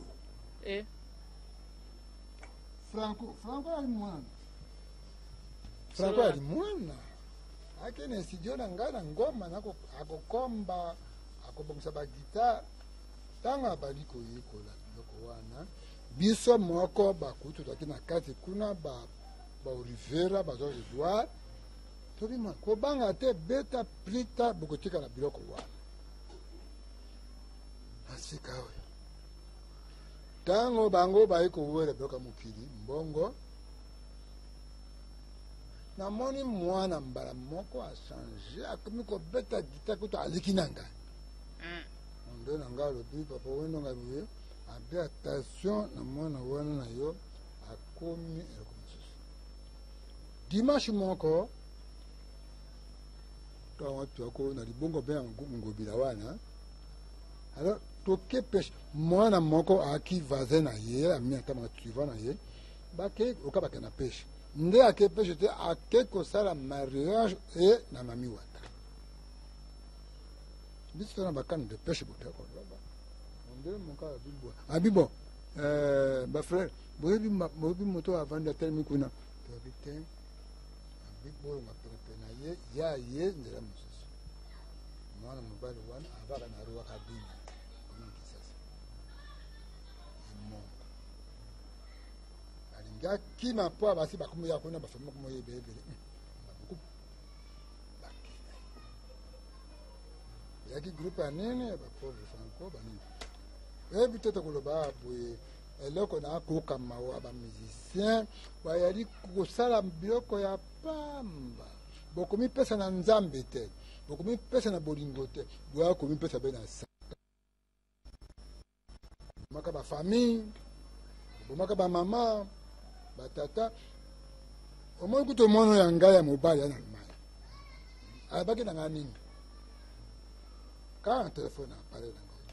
Franco ali mwana. Franco ali mwana. Akene studio na ngai na ngoma nako akokomba akobongisa ba guitar tanga bali koyekola loko wana biso moko bakutu taki na kati kuna ba Rivera bazo Edouard tobima kobanga te beta plita bokotika na biloko wana asika oyo tango bango bayi kowela biloko mokili mbongo namoni mwana mbala moko achange akomi kobeta gita kuto aliki na ngai nde na ngai alobi papa wendo ngai boye abe attention na mwana wana na yo akomi dimanche moko to tuako na libongo be ngobila wana alors toke pêche mwana moko aki vazen na ye ami atama suivant na ye bake okabaka na pêche nde ake pêche te ake kosala mariage et na mami wata biso na bakane de pêche botako baba nde moka bibo abibo ba frère boyebi moto avanda telemi kuna to biten bigboyo maperepe na ye ya ye nzela mosusu mwana mobali wana avaka na ruwa kabini komikisasa imongo alingi akima mpo abasi bakomi ya kuna bafami komo yebe ebele babuku bakina yaki groupe ya nene ya bapauvre Franco banini ebi te tokoloba boye eloko na akokama wa bamusicien bayali kosala biloko ya pamba bokomi pesa na nzambe te bokomi pesa na bolingo te boya komi pesa be na saka bomaka bafamille bomaka bamama batata omoi kutu mono ya ngai ya mobali ya na Allemagne alabaki na ngai nini kaka na telefone na apare na ngai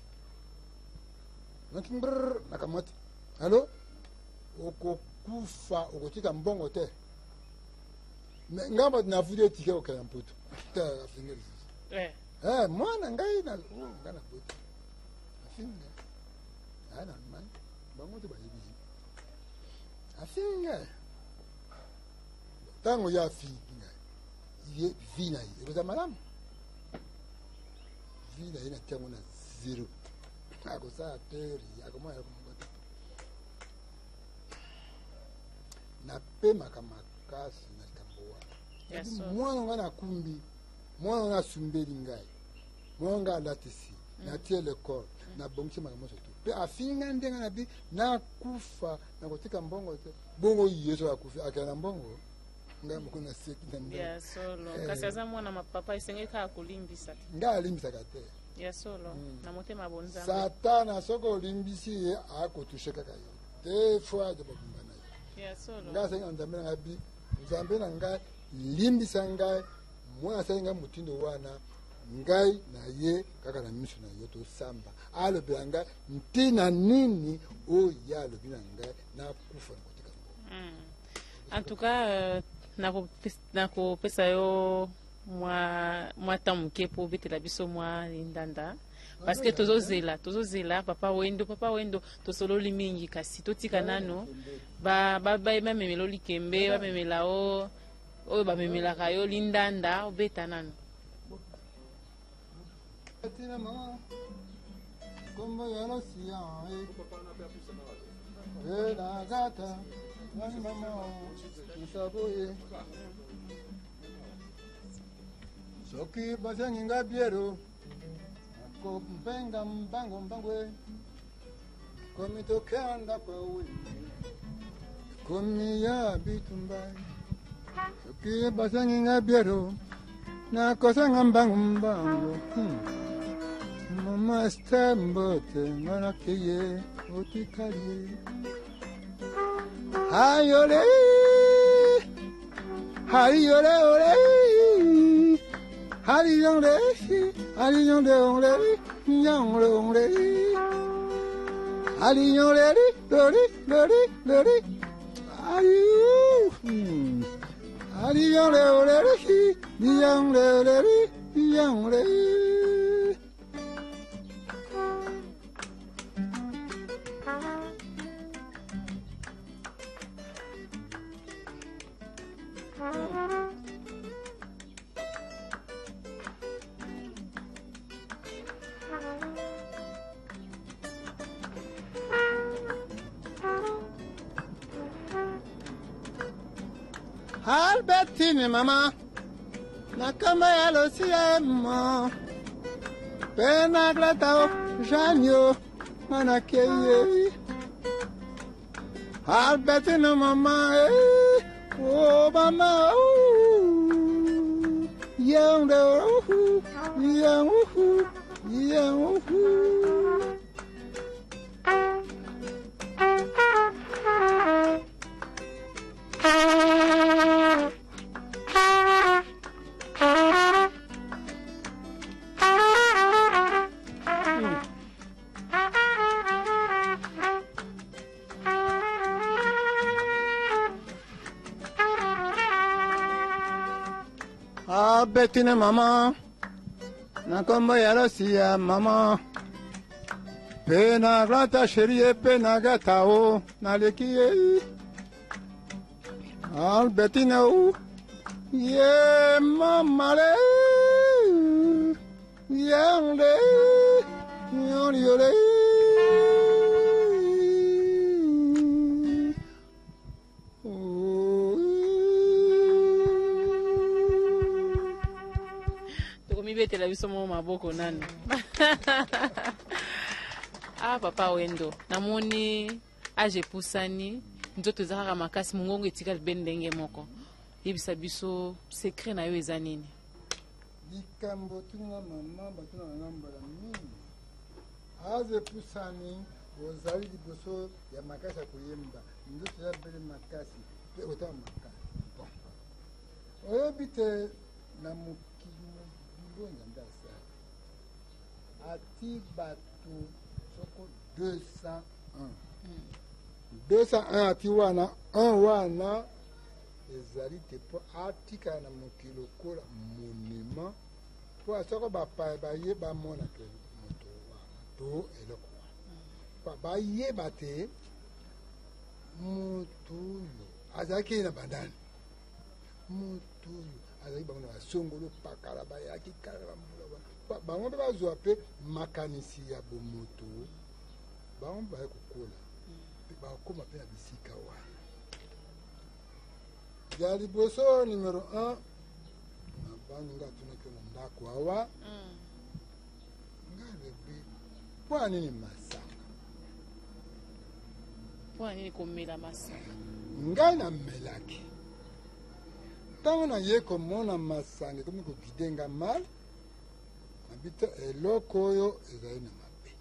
nakimbr nakamati alo okokufa okotika mbongo te ngamba na vude tike okaya mputu ta afingeli mwana ngai na ngana putu afinga ana man bango te bayibi afinga tango ya finga ye vina ye roza malamu vina ina tango na zero akosa teri akoma ya kumba na pema kama kasi na kamboa mwana nga na kumbi mwana nga sumbeli ngai mwana nga latisi na tie le corps na bongisi makamoso tu pe afinga ndenga na bi na kufa na kotika mbongo te bongo yeso akufi akana mbongo nga mukuna seki na mbongo ya solo kasi aza mwana mapapa isengeka akulimbisa nga alimbisa kate ya solo na motema bonza satana soko limbisi ye akotushe kaka yo te fois de bakumbana ya solo nga senga nzambe na bi nzambe na ngai limbisa ngai mwana senga mutindo wana ngai na ye kaka na miso na yo tosamba alobela ngai ntina nini oyo ye alobi na ngai nakufa na kotika ngo en tout cas nakopesa yo mwa ntan moke mpo obetela biso mwa lindanda parce que tozozela papa wendo tosololi mingi kasi totika nano bamemela likembe bamemela oyo bamemelaka yo lindanda obeta nano Kombo yalo siya la gata mama isaboye soki basenginga biero ko mpenga mbangwe komi tokenda kwewe komi ya bitumbai soki basenginga biero na kosenga mbango Mama stembote ngana keye otikali hayole ole hayole ole nyangole hayole lori ayu hayole ole nyangole Albertine mama nakamba yalo siemo pena glatao janyo manakeye Albertine mama oh mama young Bettina mama nakombo yalo siya mama pena grata sherie pena gatao nalekie Bettina ye mama le yole betela biso mo maboko nano papa wendo namoni age pusani nzoto eza kaka makasi mongongo etikali be ndenge moko yebisa biso secret na yo eza nini likambo tunga mama batuna ngambala mingi age pusani ozali liboso ya makasi ya koyemba nzoto eza bele makasi mpe otala makasi oyebi te na nzambe asala ati bato soko 201 ati wana 1 wana ezali te mpo atikala na mokili lokola monima mpo soko bapaya baye bamona ke moto wana to eloko wana bayeba te moto oyo azalaki na bandani moto oyo azali bango na basongolo pakala bayaki kala bambula bango mpe bazwa mpe makanisi ya bomoto bango mpe baye kokola mpe bakoma mpe na bisika wana ya liboso numero 1 na bani nga atunaki na ndako awa nga lebi mpo anini masanga mpo anini komela masanga ngai namelaki ntango naye komona masanga ekomi kokide nga mal nabita eloko oyo ezali na mabe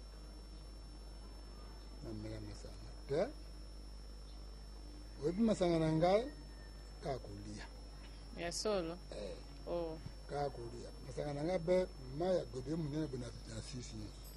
namela masanga te oyebi masanga na ngai kaka kolia ya solo kaka kolia masanga na ngai mpe mai ya gobe monene bo na sisi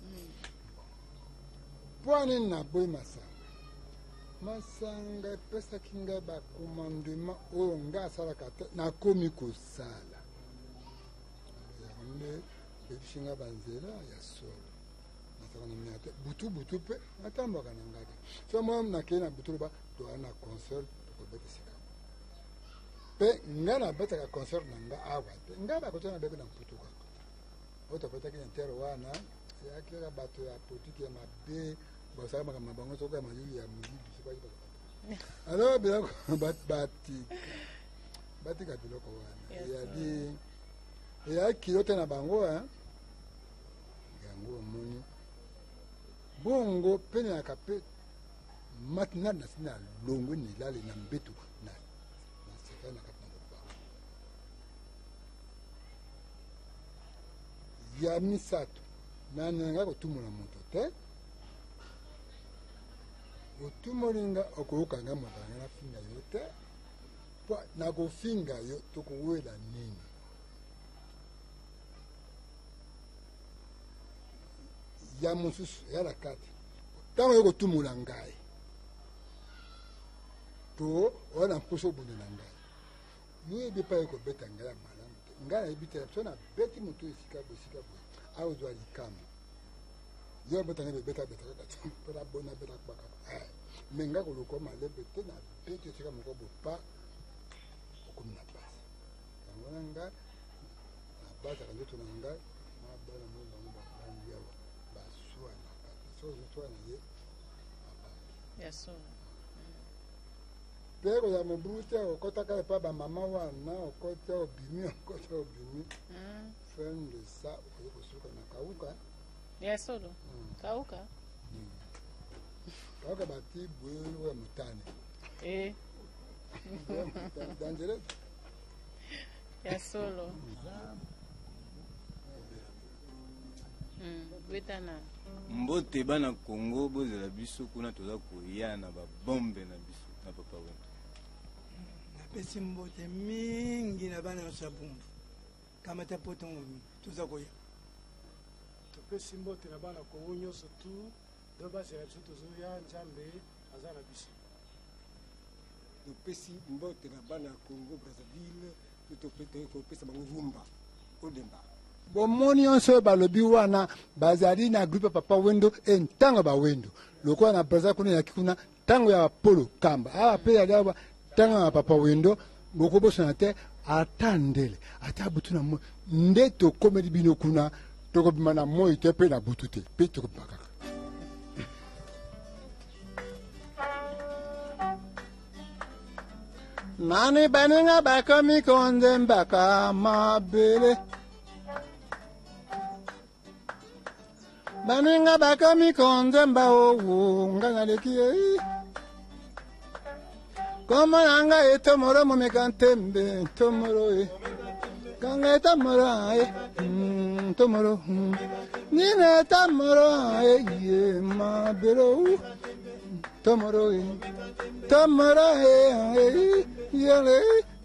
mpo anini naboyi masanga masanga epesaki ngai bakomandema oyo ngai asalaka te nakomi kosala yango nde Shinga banzela ya solo. Nataka na miate butu pe natambaka na ngati. So moi na kena butu ba to ana concert ko bete sika. Pe ngana beta ka concert na nga awa. Ngaba ko tena bebe na butu ka. Ota beta ki entero wana ya kila bato ya politique ya mabe basa kama mabango soka mayuli ya mulibi sipa ipa. Alors bila ko bati ka biloko wana. Ya di ya kilote na bango yango moni bongo pene ya kape matina na sina longo ni lale na mbetu na seka na kapna ba ya misato na nanga ko tumula moto te otumolinga okokanga motanga na finga yote na ko finga yo to ko wela nini ya mosusu ya la kati ntango yo kotumula ngai to wana mposo obunda na ngai yo yebi pa ye kobeta ngai ya malamu te ngai nayebi te so nabeti moto esika boye awa ozwa likama yo obeta ngai bebeta mpona bona beta kbaka me ngai koloko malebe te nabeti esika moko bopa okomi na basi yango na ngai nabasaka nzoto na ngai mabana mo bango babangi awa Pero ya mobuta okotaka epa ba mama wana okota obimi fin de ça okosuka na kauka ya solo kauka bati bwe mutane dangereux ya solo wetana mbote bana Congo bozela biso kuna toza koya na babombe na biso na papa wendo napesi mbote mingi na bana osabumbu kamata poto toza koya topesi mbote na bana Congo nyonso tu do bazela biso tozoya nzambe aza na biso topesi mbote na bana Congo Brazzaville topesa bango vumba odemba bomoni nyonso balobi wana bazali na groupe papa wendo ntango bawendo lokola na braza kuna yaki kuna ntango ya polo kamba awa pe yali awa ntango ya papa wendo bokobosana te ata ndele ata butu na moi nde tokomeli bino kuna tokobima na moi te mpe na butu te mpe tokobima kaka nani baninga bakomi konze mbaka mabele baninga bakomi konze mbaowu ngangaleki koma nanga etomoro momekantembe tomoro kanga etomoro tomoro nina etomoro ye mabelo tomoro tomoro yele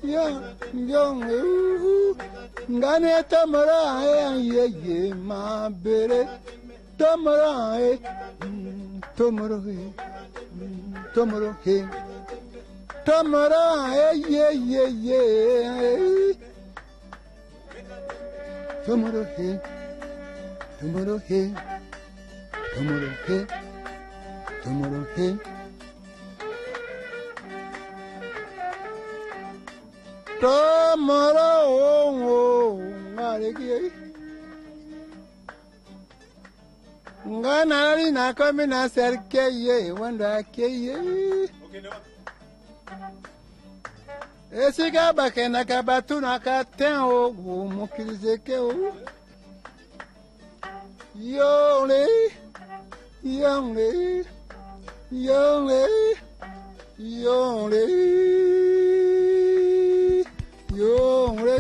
yong ngane tomoro ye mabele tomoro tomoro tomoro tomoro ye tomoro tomoro tomoro tomoro tomoro ngaleki ngana ali na komi na serkeye wanda keye esika bakendaka batunaka ten o mokiliseke o yole yole yole yole yole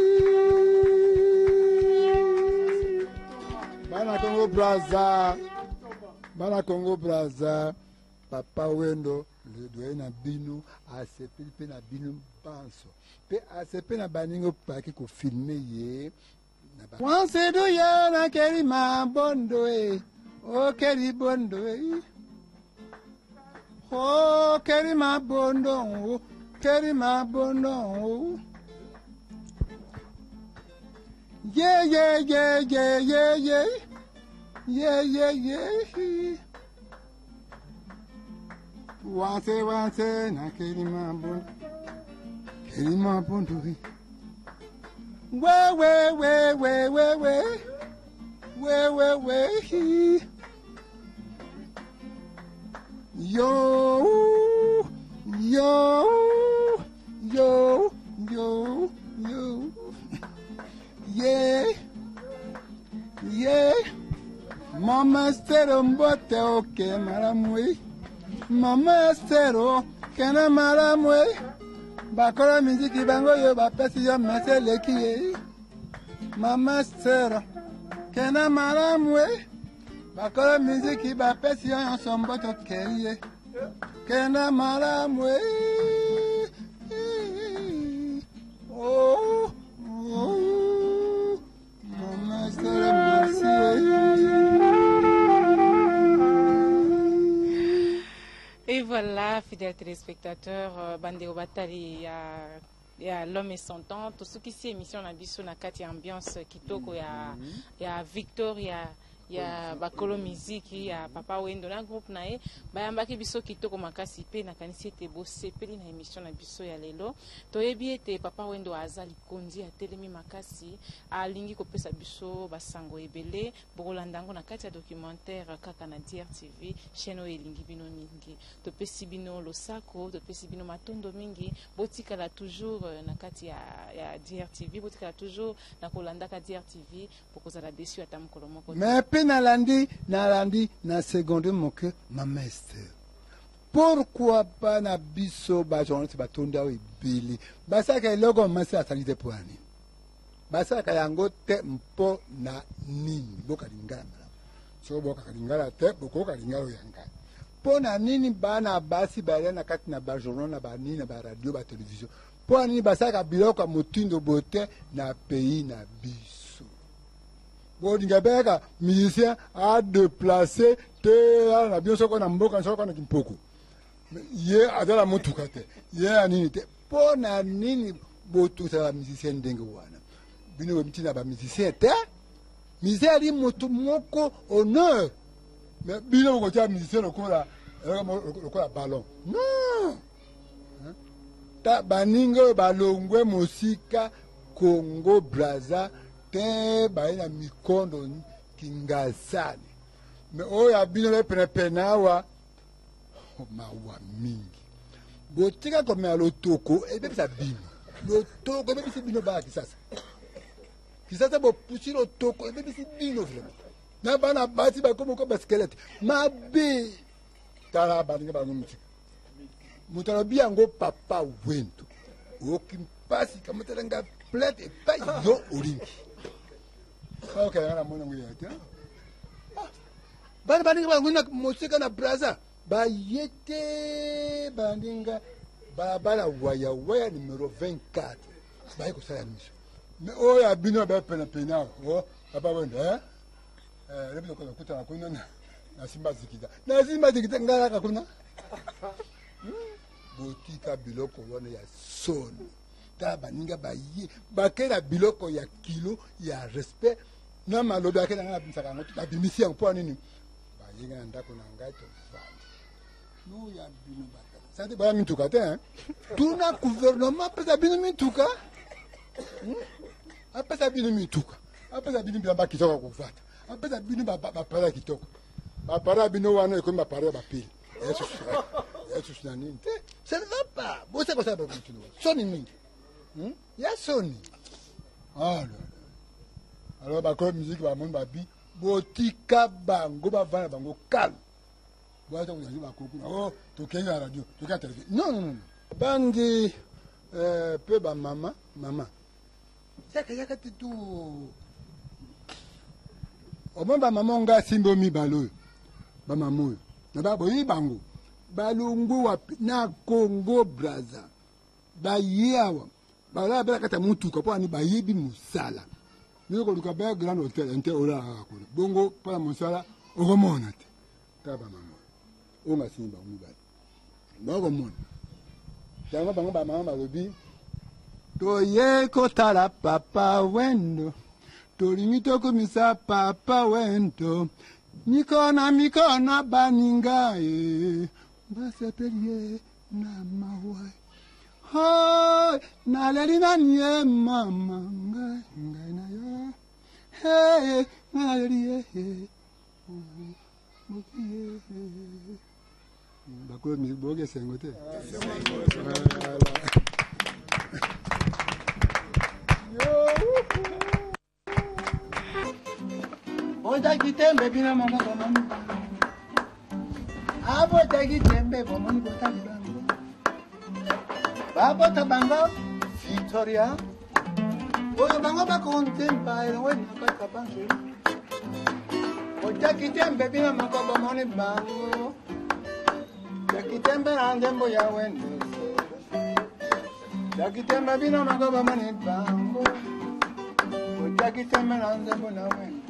bana Congo Brazza papa wendo le doye na bino asepeli pe na bino banso pe asepe na baningo paki ko filme ye na ba wanse do ya na keri ma bondo o keri bondo o keri ma bondo keri ma bondo Yeah, yeah, yeah, yeah, yeah, yeah. Yeah, yeah, yeah. Wanse, na kelima bundu. We. Yo. Yeah. Mama estero mbote oke maramwe. Mama estero kena maramwe. Bakora miziki bango yo bapesi yo meseleki ye. Mama estero kena maramwe. Bakora miziki bapesi yo somboto keye. Kena maramwe. Oh. Mama estero Et voilà, fidèles téléspectateurs, Bandeo Batali, il y a l'homme et son temps. Tout ce qui est émission na biso na kati ambiance kitoko ya Victor, il y a Bakolo Musique, il y a Papa Wendo na groupe nae. Bayambaki biso kitoko makasi pe na kanisi ete bo sepeli na émission na biso ya lelo. Toyebi ete Papa Wendo azali kondi a telemi makasi alingi kopesa biso basango ebele bokolandango na kati ya documentaire kaka na DRTV chaîne elingi bino mingi. Topesi bino losako, topesi bino matondo mingi, botikala toujours na kati ya DRTV, botikala toujours na kolandaka DRTV bokozala desu ata mokolo moko. Nalandi na seconde moke Mama Esther. Pourquoi pas na biso ba journaliste batonda o ibili. Basaka eloko masi asalite poani. Basaka yango te mpo na nini boka lingala. So boka lingala te boka lingala yanga. Po na nini bana basi bale na kati na ba journal na ba nini na ba radio ba télévision. Po nini basaka biloko motindo bote na pays na biso. Bon, Ngabeka, musicien, a déplacé, na bien sûr qu'on a mboka, qu'on a kimpoko. Yé, à la motukate. Yé, à ninite. Pour na nini, botu, c'est la musicienne d'Engewana. Bino, mitina, ba musicien, te? Musicien, a dit, motumoko, honneur. Mais, bino, vous avez musicien, le ballon. Non! Ta, baningo, balongwe, musika, Congo, Brazza, te baina mikondo kingasani me oya bino le penawa mawa mingi botika comme à lotoko et bien ça bino lotoko même si bino ba kisasa bo pusi lotoko et bien si bino vraiment na bana bati ba comme baskelete mabe tala baninga ba ngumti mutala biango Papa Wendo okimpasi kama telanga plate et pas yo olingi. Ok, ana mwana nguyete. Bana baninga banguna musika na Brazza. Ba yete baninga bala waya numéro 24. Ba ko sala mission. Mais oya bino ba pena. Oh, Papa Wendo, lebi ko kuta kuna na Simba Zikita. Na Simba Zikita ngala ka kuna. Botika biloko wana ya son. Ta baninga bayi bakela biloko ya kilo ya respect na malobi akela na bisaka ngoto la bimisi en point nini bayi nga ndako na ngai to fandi no ya bino bata ça te ba mintuka te hein tuna gouvernement pesa bino mintuka apesa bino mintuka apesa bino bilamba kitoko kuvata apesa bino ba para kitoko ba para bino wana eko ba para ba pili yesu na nini te ça ne va pas bo c'est comme ça ba mintuka soni mingi ya soni alors bakolo musique ba mon babi botika bango bavana bango calme boata kuzaji bakoko oh to kenya radio to kenya télévision non bandi pe ba mama saka tu o ba mama nga simbo mi balo ba mamoyo na ba boyi bango balungu wa na Congo Brazza ba yawa bala bala kata mutuka po ani bayibi musala niko luka ba grand hotel ente ora akona bongo pala musala okomona te taba mama o masimba umibali bakomona yango bango ba mama balobi to ye ko tala Papa Wendo tolingi tokumisa papa wento mikono baninga ye basepelie na mawa ho naleli nanie mama ngai na yo hey naleli bakolo miboke sengo te Oja kitembe bina mama bomani abo tagi tembe bomani botali bango babo tabango Victoria oyo bango bakontempa ero weni akabanjo oja kitembe bina mama bomani bango Yakitembe andembo ya wendo Yakitembe bina mama bomani bango oja kitembe andembo na wendo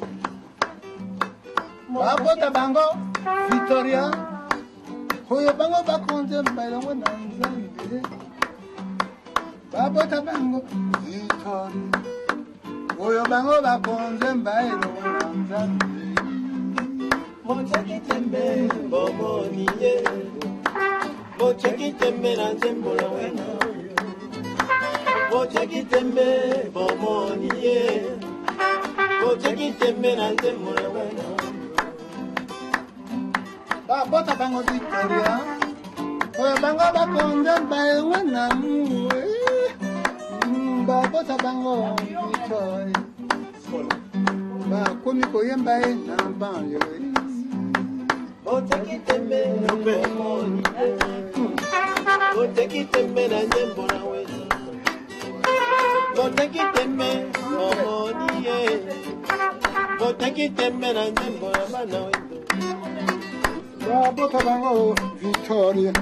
Babota bango Victoria Hoyo bango bakonze mbailongo na nzambe Babota bango Victoria Hoyo bango bakonze mbailongo na nzambe Mocha kitembe bomoni ye Mocha kitembe na nzembo la wena Mocha kitembe bomoni ye Mocha kitembe na nzembo la wena Babota bango Victoria Oyo bango bakonze mbailongo na mwe Babota bango Victoria Bakomi koyemba na banyo Mocha kitembe bomoni ye Mocha kitembe na nzembo la wena Mocha kitembe bomoni ye Mocha kitembe na nzembo la bana wendo Babota bango Victoria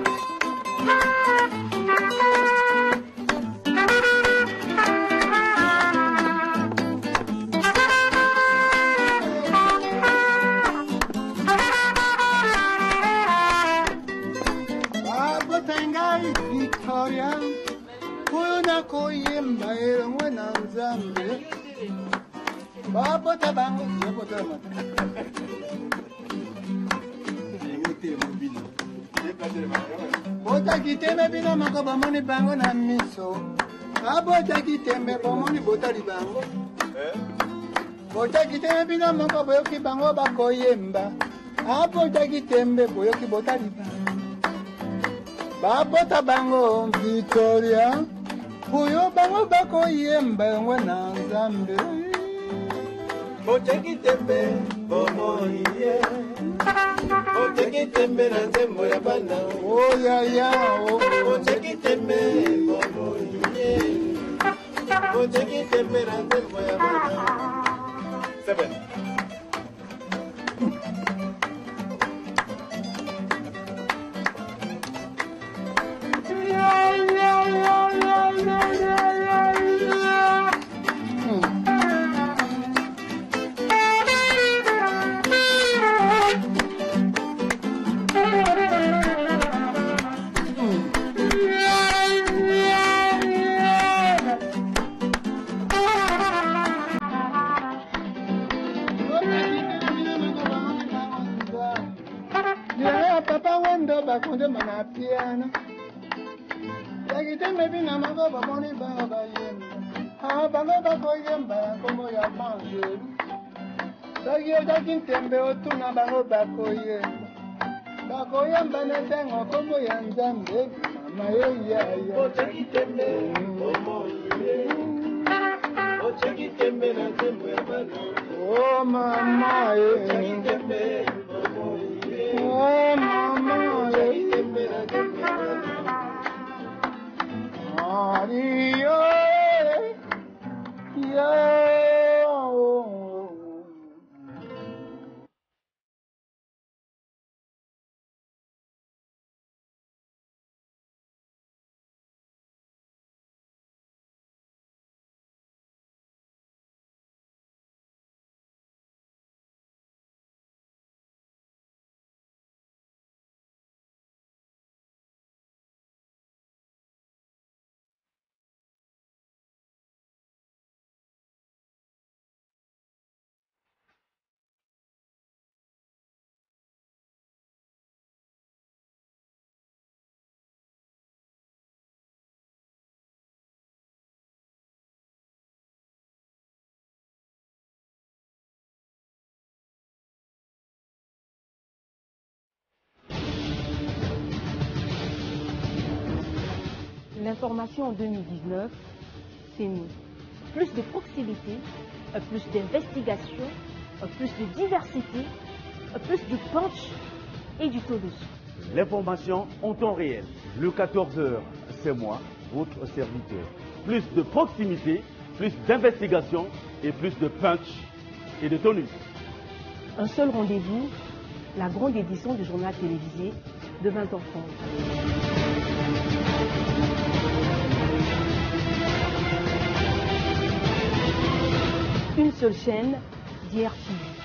Babota ngai Victoria Kuna koyemba elongwe na nzambe Babota bango Babota bango Bota kitembe bina mako bomoni bango na miso Abota kitembe bomoni botali bango Bota kitembe bina mako boyoki bango bakoyemba Abota kitembe boyoki botali bango Babota bango Victoria Boyo bango bakoyemba yongwe na nzambe Mocha kitembe bomoni ye Mocha kitembe na nzembo ya bana Oh ya ya oh Mocha kitembe bomoni ye Mocha kitembe na nzembo ya bana 7 Papa wendo bakonde mana piano Yakitembe bina mako bomoni bango bayemba Bango bakoyemba komo ya banjelu Sagi ojakitembe otuna bango bakoyemba Bakoyemba netengo komo ya nzambe Mama ya Mocha kitembe bomoni ye Mocha kitembe na nzembo ya bana Oh mama Mocha kitembe bomoni ye Oh mama Mocha kitembe na nzembo ya bana Mario L'information en 2019, c'est nous. Plus de proximité, plus d'investigation, plus de diversité, plus de punch et du taux dessus. L'information en temps réel. Le 14h, c'est moi, votre serviteur. Plus de proximité, plus d'investigation et plus de punch et de tonus. Un seul rendez-vous, la grande édition du journal télévisé de 20h30. Une seule chaîne, DRTV.